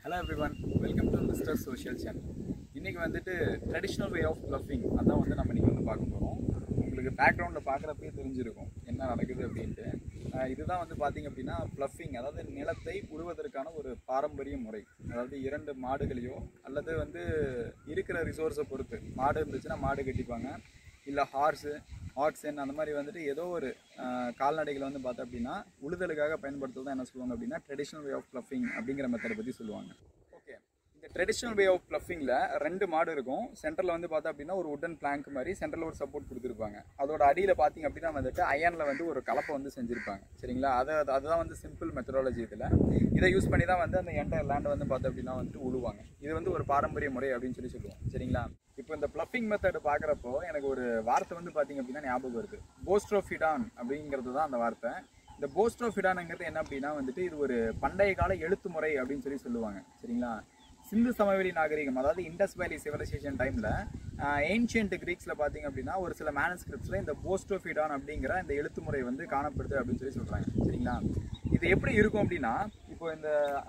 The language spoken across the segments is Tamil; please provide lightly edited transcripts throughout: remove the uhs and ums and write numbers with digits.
Hello everyone, welcome to Mr. Social Channel. இன்னைக்கு வந்துட்டு ட்ரெடிஷ்னல் வே ஆஃப் ப்ளஃபிங் அதான் வந்து நம்ம இன்னைக்கு வந்து பார்க்க போகிறோம். உங்களுக்கு பேக்ரவுண்டில் பார்க்குறப்பே தெரிஞ்சிருக்கும் என்ன நடக்குது அப்படின்ட்டு. இதுதான் வந்து பார்த்திங்க அப்படின்னா ப்ளஃபிங், அதாவது நிலத்தை உழுவதற்கான ஒரு பாரம்பரிய முறை. அதாவது இரண்டு மாடுகளையோ அல்லது வந்து இருக்கிற ரிசோர்ஸை பொறுத்து, மாடு இருந்துச்சுன்னா மாடு கட்டிப்பாங்க, இல்லை ஆக்ஸன் அந்த மாதிரி வந்துட்டு ஏதோ ஒரு கால்நடைகளை வந்து பார்த்தா அப்படின்னா உழுதலுக்காக பயன்படுத்துறது தான் என்ன சொல்லுவாங்க அப்படின்னா ட்ரெடிஷ்னல் வே ஆஃப் ப்ளஃபிங் அப்படிங்கிற மெத்தடை பற்றி சொல்லுவாங்க. ஓகே, இந்த ட்ரெடிஷ்னல் வே ஆஃப் ப்ளஃபிங்கில் ரெண்டு மாடு இருக்கும். சென்டரில் வந்து பார்த்தா அப்படின்னா ஒரு உட்டன் பிளாங்க் மாதிரி சென்டரில் ஒரு சப்போர்ட் கொடுத்துருப்பாங்க. அதோட அடியில் பார்த்தீங்க அப்படின்னா வந்துட்டு அயனில் வந்து ஒரு கலப்பை வந்து செஞ்சுருப்பாங்க. சரிங்களா, அதுதான் வந்து சிம்பிள் மெத்தடாலஜி. இதை யூஸ் பண்ணி தான் வந்து அந்த என்டையர் லேண்டை வந்து பார்த்தா அப்படின்னா வந்துட்டு உழுவாங்க. இது வந்து ஒரு பாரம்பரிய முறை அப்படின்னு சொல்லுவோம். சரிங்களா, இப்போ இந்த ப்ளஃபிங் மெத்தட் பார்க்குறப்போ எனக்கு ஒரு வார்த்தை வந்து பார்த்தீங்க அப்படின்னா ஞாபகம் வருது. போஸ்ட்ரோஃபிடான் அப்படிங்கிறது தான் அந்த வார்த்தை. இந்த போஸ்ட்ரோஃபிடானுங்கிறது என்ன அப்படின்னா வந்துட்டு இது ஒரு பண்டைய கால எழுத்து முறை அப்படின்னு சொல்லுவாங்க. சரிங்களா, சிந்து சமவெளி நாகரிகம், அதாவது இண்டஸ் வேலி சிவிலைசேஷன் டைமில் ஏன்ஷியன்ட் கிரீக்ஸில் பார்த்தீங்க அப்படின்னா ஒரு சில மேனஸ்கிரிப்ட்ஸில் இந்த போஸ்ட்ரோஃபிடான் அப்படிங்கிற இந்த எழுத்து முறை வந்து காணப்படுது அப்படின்னு சொல்கிறாங்க. சரிங்களா, இது எப்படி இருக்கும் அப்படின்னா, இப்போ இந்த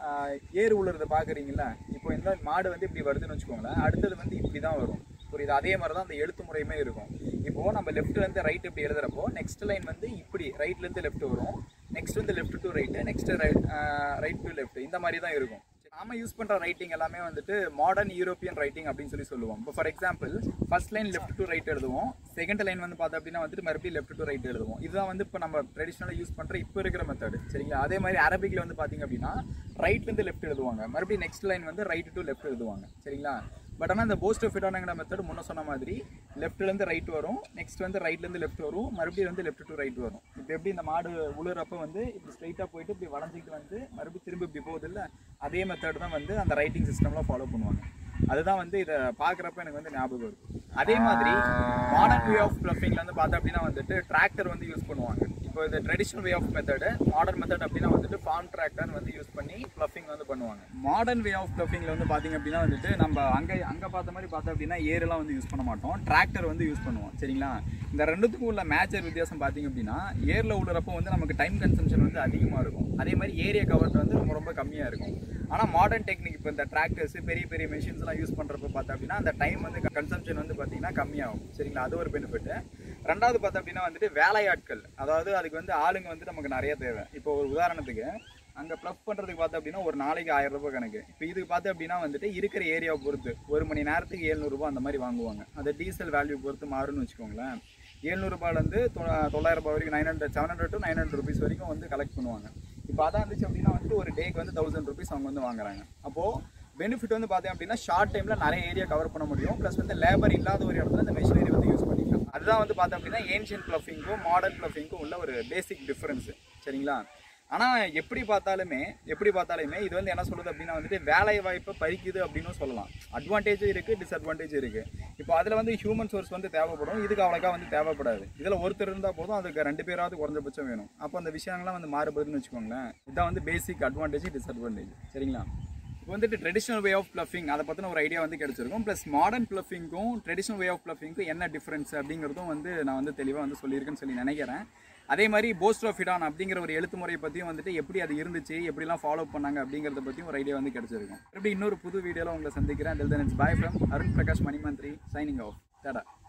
ஏறு உழுறதை பார்க்குறீங்களா, இப்போ இந்த மாடு வந்து இப்படி வருதுன்னு வச்சுக்கோங்களேன், அடுத்தது வந்து இப்படி தான் வரும். புரியுது? அதே மாதிரி தான் அந்த எழுத்து முறையுமே இருக்கும். இப்போது நம்ம லெஃப்ட்லேருந்து ரைட் இப்படி எழுதுறப்போ நெக்ஸ்ட் லைன் வந்து இப்படி ரைட்லேருந்து லெஃப்ட் வரும், நெக்ஸ்ட் வந்து left to right, next right to left, இந்த மாதிரி தான் இருக்கும். நாம யூஸ் பண்ணுற ரைட்டிங் எல்லாமே வந்துட்டு மாடர்ன் யூரோப்பியன் ரைட்டிங் அப்படின்னு சொல்லுவோம். இப்போ for example first line left to right எழுதுவோம், செகண்ட் லைன் வந்து பார்த்தா அப்படின்னா வந்துட்டு மறுபடியும் லெஃப்ட் டு ரைட் எழுதுவோம். இதுதான் வந்து இப்போ நம்ம ட்ரெடிஷ்னலாக யூஸ் பண்ணுற இப்போ இருக்கிற மெத்தட். சரிங்களா, அதே மாதிரி அரபிக்கில் வந்து பார்த்தீங்க அப்படின்னா ரைட்லேருந்து லெஃப்ட் எழுதுவாங்க, மறுபடியும் நெக்ஸ்ட் லைன் வந்து ரைட் டு லெஃப்ட் எழுதுவாங்க. சரிங்களா, பட் ஆனால் இந்த போஸ்ட்ரோஃபிடானுங்கிற மெத்தட் முன்ன சொன்ன மாதிரி லெஃப்ட்லேருந்து ரைட் வரும், நெக்ஸ்ட் வந்து ரைட்லேருந்து லெஃப்ட் வரும், மறுபடியும் வந்து லெஃப்ட் டு ரைட் வரும். இப்போ எப்படி இந்த மாடு உழுறப்ப வந்து இப்படி ஸ்ட்ரைட்டாக போயிட்டு இப்படி வளைஞ்சிக்கிட்டு வந்து மறுபடியும் திரும்பி இப்படி போகுது இல்லை, அதே மெத்தட் தான் வந்து அந்த ரைட்டிங் சிஸ்டம்லாம் ஃபாலோ பண்ணுவாங்க. அதுதான் வந்து இதை பார்க்குறப்ப எனக்கு வந்து ஞாபகம் வருது. அதே மாதிரி மாடர்ன் வே ஆஃப் ப்ளஃபிங்கில் வந்து பார்த்தா அப்படின்னா வந்துட்டு டிராக்டர் வந்து யூஸ் பண்ணுவாங்க. இப்போ இது traditional way of method, modern method அப்படின்னா வந்துட்டு ஃபார்ம் டிராக்டர் வந்து யூஸ் பண்ணி ப்ளஃபிங் வந்து பண்ணுவாங்க. மாடர்ன் வே ஆஃப் ப்ளஃபிங்கில் வந்து பார்த்தீங்க அப்படின்னா வந்துட்டு நம்ம அங்கே பார்த்த மாதிரி பார்த்தா அப்படின்னா ஏரெல்லாம் வந்து யூஸ் பண்ண மாட்டோம், டிராக்டர் வந்து யூஸ் பண்ணுவோம். சரிங்களா, இந்த ரெண்டுத்துக்கும் உள்ள மேஜர் வித்தியாசம் பார்த்தீங்க அப்படின்னா ஏரில் உள்ள வந்து நமக்கு டைம் கன்சம்ஷன் வந்து அதிகமாக இருக்கும், அதே மாதிரி ஏரியா கவர்ட் வந்து ரொம்ப கம்மியாக இருக்கும். ஆனால் மாடர்ன் டெக்னிக் இப்போ இந்த டிராக்டர்ஸ் பெரிய மெஷின்ஸ்லாம் யூஸ் பண்ணுறப்ப பார்த்தா அப்படின்னா அந்த டைம் வந்து கன்சம்ஷன் வந்து பார்த்தீங்கன்னா கம்மியாகும். சரிங்களா, அது ஒரு பெனிஃபிட். ரெண்டாவது பார்த்தா அப்படின்னா வந்துட்டு வேலையாட்கள், அதாவது அதுக்கு வந்து ஆளுங்க வந்து நமக்கு நிறைய தேவை. இப்போ ஒரு உதாரணத்துக்கு அங்கே ப்ளஃப் பண்ணுறதுக்கு பார்த்தா அப்படின்னா ஒரு நாளைக்கு 1000 ரூபாய் கணக்கு. இப்போ இதுக்கு பார்த்தா அப்படின்னா வந்துட்டு இருக்கிற ஏரியாவை பொறுத்து ஒரு மணி நேரத்துக்கு 700 ரூபாய் அந்த மாதிரி வாங்குவாங்க. அது டீசல் வேல்யூ பொறுத்து மாறுன்னு வச்சுக்கோங்களேன். 700 ரூபாயிலேருந்து 900 ரூபாய் வரைக்கும் 700 to 900 rupees வரைக்கும் வந்து கலெக்ட் பண்ணுவாங்க. இப்போ அதான் இருந்துச்சு அப்படின்னா வந்துட்டு ஒரு டேக்கு வந்து 1000 rupees அவங்க வந்து வாங்குறாங்க. அப்போது பெனிஃபிட் வந்து பார்த்தீங்க அப்படின்னா ஷார்ட் டைமில் நிறைய ஏரியா கவர் பண்ண முடியும், ப்ளஸ் வந்து லேபர் இல்லாத ஒரு இடத்துல இந்த மெஷினரி வந்து யூஸ் பண்ணிக்கலாம். அதுதான் வந்து பார்த்தோம் அப்படின்னா ஏன்ஷியன்ட் ப்ளஃபிங்கும் மாடர்ன் ப்ளஃபிங்கும் உள்ள ஒரு பேசிக் டிஃப்ரென்ஸு. சரிங்களா, ஆனால் எப்படி பார்த்தாலுமே இது வந்து என்ன சொல்லுது அப்படின்னா வந்துட்டு வேலை வாய்ப்பை பறிக்குது அப்படின்னு சொல்லலாம். அட்வான்டேஜும் இருக்குது, டிஸ்அட்வான்டேஜும் இருக்குது. இப்போ அதில் வந்து ஹியூமன் சோர்ஸ் வந்து தேவைப்படும், இதுக்கு அவ்வளோக்கா வந்து தேவைப்படாது. இதில் ஒருத்தர் இருந்தால் போதும், அதுக்கு 2 பேராவது குறைஞ்சபட்சம் வேணும். அப்போ அந்த விஷயங்கள்லாம் வந்து மாறுபடுதுன்னு வச்சுக்கோங்களேன். இதுதான் வந்து பேசிக் அட்வான்டேஜ் டிஸ்அட்வான்டேஜ். சரிங்களா, இப்போ வந்துட்டு ட்ரெடிஷ்னல் வே ஆஃப் ப்ளஃபிங் அதை பற்றின ஒரு ஐடியா வந்து கிடச்சிருக்கும். ப்ளஸ் மாடர்ன் ப்ளஃபிங்கும் ட்ரெடிஷ்னல் வே ஆஃப் ப்ளஃபிங்க்கும் என்ன டிஃப்ரென்ஸ் அப்படிங்கிறதும் வந்து நான் வந்து தெளிவாக வந்து சொல்லியிருக்கேன்னு சொல்லி நினைக்கிறேன். அதே மாதிரி போஸ்ட்ரோஃபிடான் அப்படிங்கிற ஒரு எழுத்து முறையை பற்றியும் வந்துட்டு எப்படி அது இருந்துச்சு, எப்படிலாம் ஃபாலோ பண்ணாங்க அப்படிங்கிறத பற்றியும் ஒரு ஐடியா வந்து கிடச்சிருக்கும். எப்படி இன்னொரு புது வீடியோவில் உங்களை சந்திக்கிறேன். Bye from Arun Prakash Manimanthiri, signing off. Tata.